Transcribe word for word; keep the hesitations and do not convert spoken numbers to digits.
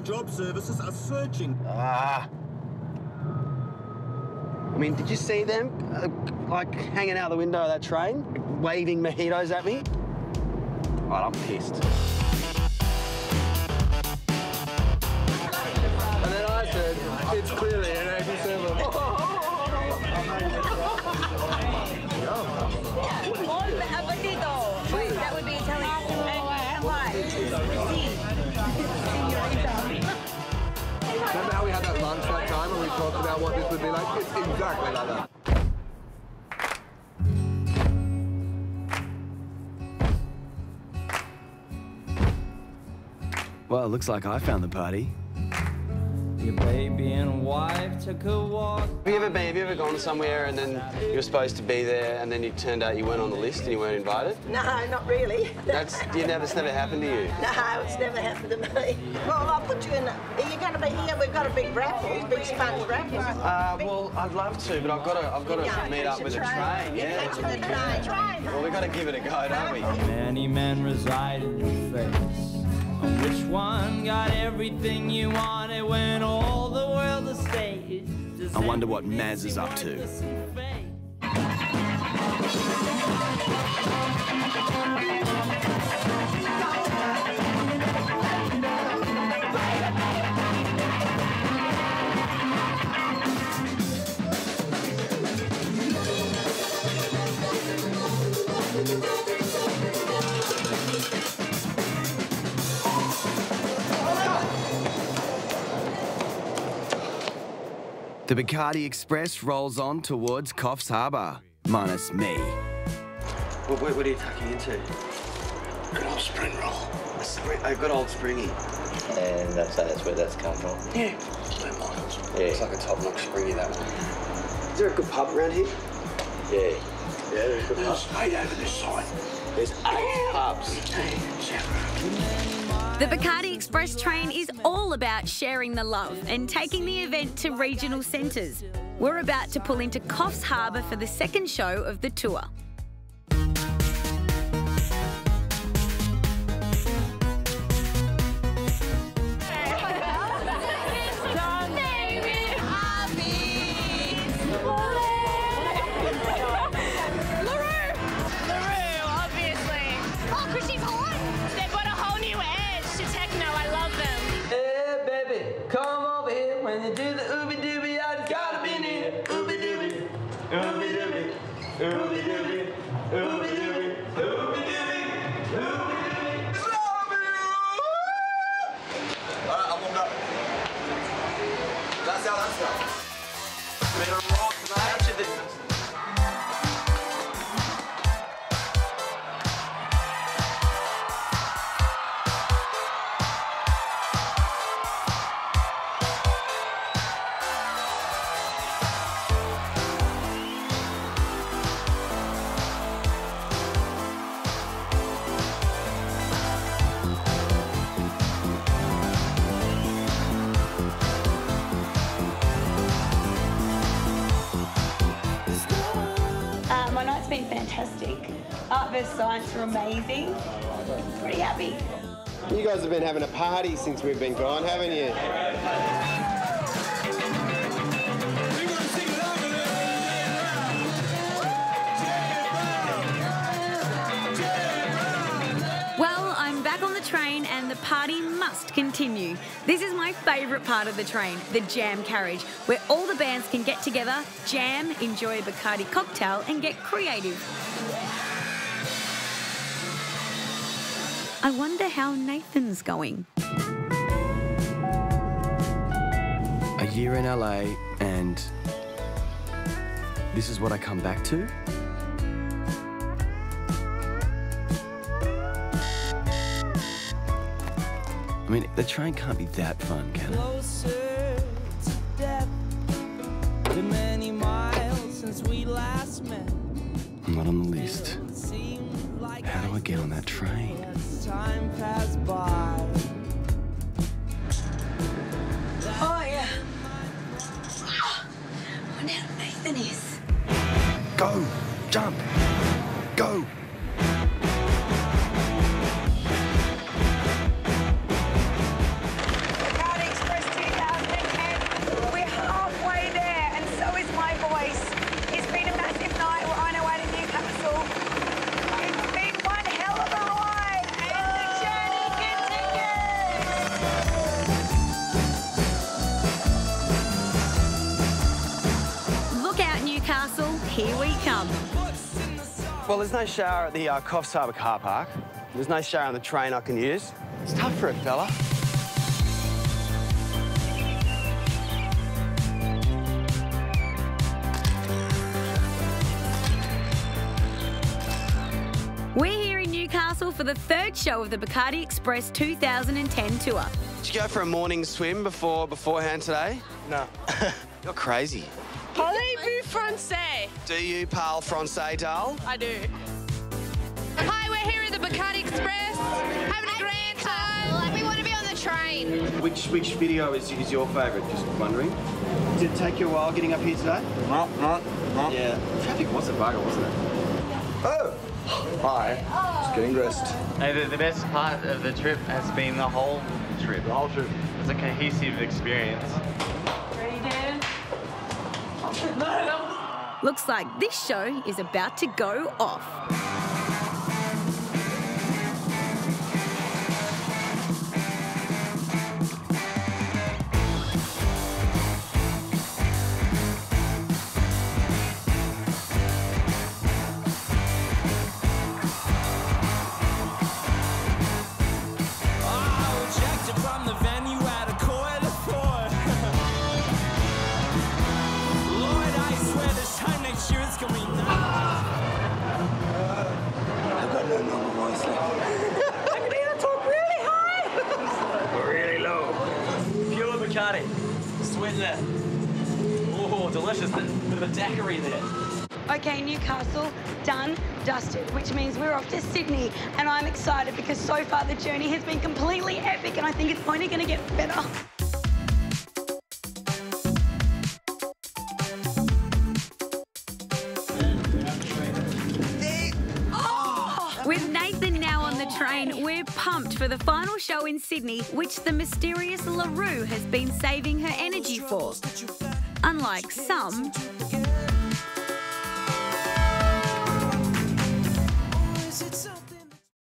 job services are searching. Ah. I mean, did you see them, uh, like, hanging out the window of that train, waving mojitos at me? Oh, I'm pissed. And then I said, it's clearly an eighty-seven. Wait, that would be Italian. And why? Remember how we had that lunch that time and we talked about what this would be like? It's exactly like that. Well, it looks like I found the party. Your baby and wife took a walk. Have you ever been, have you ever gone somewhere and then you were supposed to be there and then it turned out you weren't on the list and you weren't invited? No, not really. That's, you never, it's never happened to you? No, it's never happened to me. Well, I'll put you in. Are you going to be here? We've got a big raffle, big sponge raffle. Uh, well, I'd love to, but I've got to, I've got to Yeah, meet up catch with a a train. train. Yeah. Catch the train. train. Well, we've got to give it a go, don't we? Many men reside in your face. Which one got everything you wanted when all the world is staged? I wonder what Maz is up to. The Bacardi Express rolls on towards Coffs Harbour, minus me. Well, what, what are you tucking into? Good old spring roll. A, spring, a good old springy. And that's, that's where that's come from. Yeah. Spring miles. Yeah. It's like a top-notch springy, that one. Is there a good pub around here? Yeah. Yeah, there's a good pub. There's eight over this side. There's eight pubs. The Bacardi Express train is all about sharing the love and taking the event to regional centres. We're about to pull into Coffs Harbour for the second show of the tour. Come over here when you do the ooby dooby, I just gotta be near. Ooby dooby, ooby dooby, ooby dooby, ooby dooby, ooby dooby, ooby dooby. Alright, I'm warmed up. That's how that's done. Bit of rock tonight. My night's been fantastic. Art versus science are amazing. Pretty happy. You guys have been having a party since we've been gone, haven't you? Well, I'm back on the train and the party must continue. This is my favourite part of the train, the jam carriage, where all the bands can get together, jam, enjoy a Bacardi cocktail and get creative. I wonder how Nathan's going. A year in L A and this is what I come back to? I mean, the train can't be that fun, can it? Closer to death. Been many miles since we last met. I'm not on the list. How do I get on that train? As time passed by. Oh, yeah. I wonder how Nathan is. Go! Jump! Go! Bacardi here we come. Well, there's no shower at the uh, Coffs Harbour car park. There's no shower on the train I can use. It's tough for a fella. We're here in Newcastle for the third show of the Bacardi Express two thousand ten tour. Did you go for a morning swim before beforehand today? No. You're crazy. Parlez-vous français? Do you parle français, Dal? I do. Hi, we're here at the Bacardi Express, having a grand time. We want to be on the train. Which which video is, is your favourite? Just wondering. Did it take you a while getting up here today? No, no, no. Yeah. Traffic was a bugger, wasn't it? Oh! Hi. Just getting dressed. Hey, the, the best part of the trip has been the whole trip. The whole trip. It's a cohesive experience. Ready, Dan? Looks like this show is about to go off. Bacardi, sweetener. Oh, delicious. Bit of a daiquiri there. Okay, Newcastle, done, dusted, which means we're off to Sydney. And I'm excited because so far the journey has been completely epic and I think it's only going to get better. With Nathan now on the train, we're pumped for the final show in Sydney, which the mysterious Roux has been saving her energy for. Unlike some,